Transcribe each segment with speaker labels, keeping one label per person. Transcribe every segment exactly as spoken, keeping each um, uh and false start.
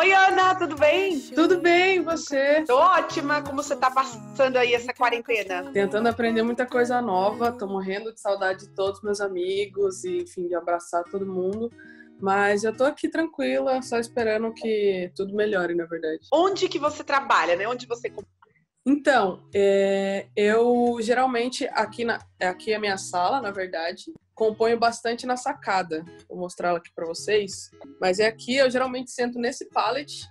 Speaker 1: Oi, Ana, tudo bem?
Speaker 2: Tudo bem, e você?
Speaker 1: Tô ótima. Como você tá passando aí essa quarentena?
Speaker 2: Tentando aprender muita coisa nova, tô morrendo de saudade de todos meus amigos e, enfim, de abraçar todo mundo. Mas eu tô aqui tranquila, só esperando que tudo melhore, na verdade.
Speaker 1: Onde que você trabalha, né? Onde você...
Speaker 2: Então, é, eu geralmente, aqui, na, aqui é a minha sala, na verdade, componho bastante na sacada. Vou mostrar ela aqui pra vocês. Mas é aqui, eu geralmente sento nesse pallet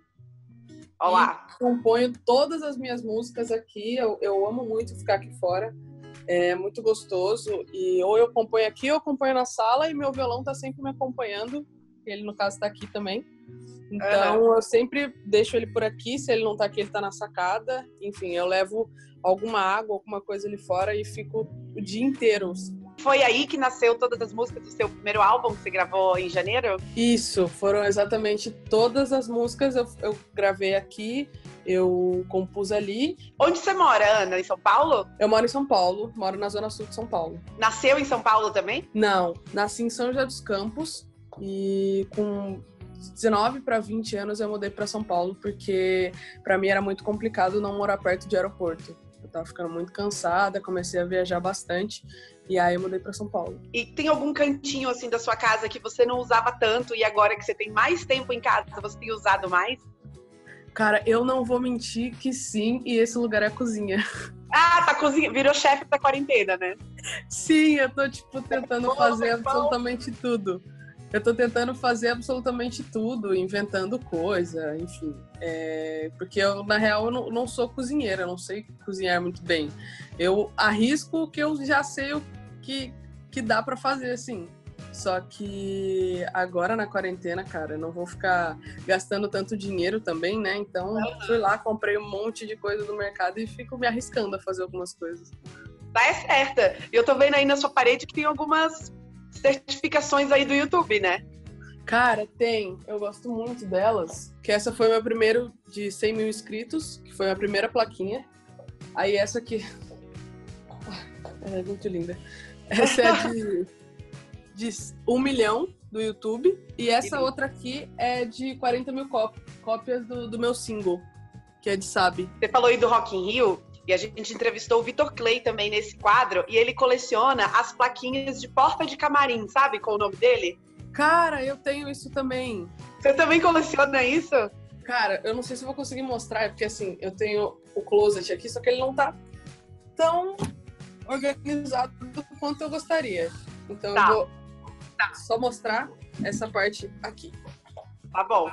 Speaker 1: Olá.
Speaker 2: e componho todas as minhas músicas aqui. Eu, eu amo muito ficar aqui fora. É muito gostoso. E ou eu componho aqui, ou eu componho na sala, e meu violão tá sempre me acompanhando. Ele, no caso, tá aqui também. Então, uhum. Eu sempre deixo ele por aqui. Se ele não tá aqui, ele tá na sacada. Enfim, eu levo alguma água, alguma coisa ali fora e fico o dia inteiro.
Speaker 1: Foi aí que nasceu todas as músicas do seu primeiro álbum que você gravou em janeiro?
Speaker 2: Isso, foram exatamente todas as músicas. Eu, eu gravei aqui, eu compus ali.
Speaker 1: Onde você mora, Ana? Em São Paulo?
Speaker 2: Eu moro em São Paulo, moro na zona sul de São Paulo.
Speaker 1: Nasceu em São Paulo também?
Speaker 2: Não, nasci em São José dos Campos e com dezenove para vinte anos eu mudei para São Paulo porque para mim era muito complicado não morar perto de aeroporto. Eu tava ficando muito cansada, comecei a viajar bastante e aí eu mudei para São Paulo.
Speaker 1: E tem algum cantinho assim da sua casa que você não usava tanto e agora que você tem mais tempo em casa, você tem usado mais?
Speaker 2: Cara, eu não vou mentir que sim, e esse lugar é a cozinha.
Speaker 1: Ah, tá cozinha, virou chefe da quarentena, né?
Speaker 2: Sim, eu tô tipo tentando fazer absolutamente tudo. Eu tô tentando fazer absolutamente tudo, inventando coisa, enfim. É, porque eu, na real, eu não, não sou cozinheira, eu não sei cozinhar muito bem. Eu arrisco que eu já sei o que, que dá pra fazer, assim. Só que agora na quarentena, cara, eu não vou ficar gastando tanto dinheiro também, né? Então, fui lá, comprei um monte de coisa do mercado e fico me arriscando a fazer algumas coisas.
Speaker 1: Tá, é certa. E eu tô vendo aí na sua parede que tem algumas certificações aí do YouTube, né?
Speaker 2: Cara, tem. Eu gosto muito delas. Que essa foi o meu primeiro de cem mil inscritos, que foi a primeira plaquinha. Aí essa aqui... É muito linda. Essa é de, de um milhão do YouTube. E essa outra aqui é de quarenta mil cópias do, do meu single, que é de Sabe.
Speaker 1: Você falou aí do Rock in Rio. E a gente entrevistou o Vitor Clay também nesse quadro, e ele coleciona as plaquinhas de porta de camarim, sabe qual é o nome dele?
Speaker 2: Cara, eu tenho isso também.
Speaker 1: Você também coleciona isso?
Speaker 2: Cara, eu não sei se eu vou conseguir mostrar, porque assim, eu tenho o closet aqui, só que ele não tá tão organizado quanto eu gostaria. Então tá. Eu vou tá. só mostrar essa parte aqui.
Speaker 1: Tá bom.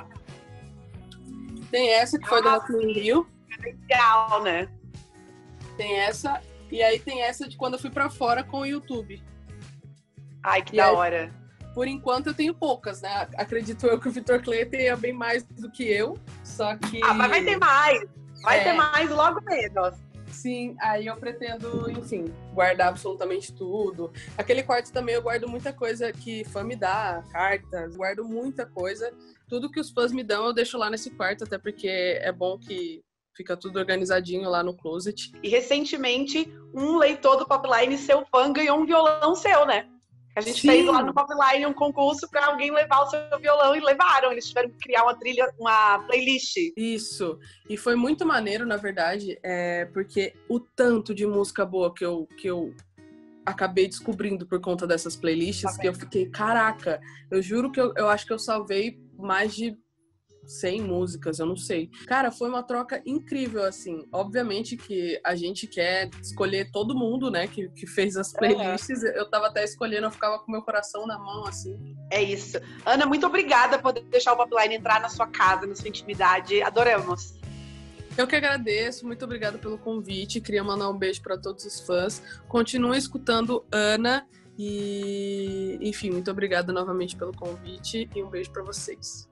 Speaker 2: Tem essa que foi ah, do Rock in Rio.
Speaker 1: Legal, né?
Speaker 2: Tem essa, e aí tem essa de quando eu fui pra fora com o YouTube.
Speaker 1: Ai, que
Speaker 2: e
Speaker 1: da
Speaker 2: aí,
Speaker 1: hora.
Speaker 2: Por enquanto eu tenho poucas, né? Acredito eu que o Vitor Clay tenha bem mais do que eu, só que...
Speaker 1: Ah, mas vai ter mais! Vai
Speaker 2: é...
Speaker 1: ter mais logo menos.
Speaker 2: Sim, aí eu pretendo, enfim, guardar absolutamente tudo. Aquele quarto também eu guardo muita coisa que fã me dá, cartas, guardo muita coisa. Tudo que os fãs me dão eu deixo lá nesse quarto, até porque é bom que fica tudo organizadinho lá no closet.
Speaker 1: E recentemente, um leitor do Popline, seu fã, ganhou um violão seu, né? A gente Sim. fez lá no Popline um concurso para alguém levar o seu violão e levaram. Eles tiveram que criar uma trilha, uma playlist.
Speaker 2: Isso. E foi muito maneiro, na verdade, é, porque o tanto de música boa que eu, que eu acabei descobrindo por conta dessas playlists, tá que eu fiquei, caraca, eu juro que eu, eu acho que eu salvei mais de cem músicas, eu não sei. Cara, foi uma troca incrível, assim. Obviamente que a gente quer escolher todo mundo, né, que, que fez as playlists. É. Eu tava até escolhendo, eu ficava com meu coração na mão, assim.
Speaker 1: É isso. Ana, muito obrigada por deixar o Popline entrar na sua casa, na sua intimidade. Adoramos.
Speaker 2: Eu que agradeço, muito obrigada pelo convite. Queria mandar um beijo para todos os fãs. Continuem escutando Ana e, enfim, muito obrigada novamente pelo convite e um beijo para vocês.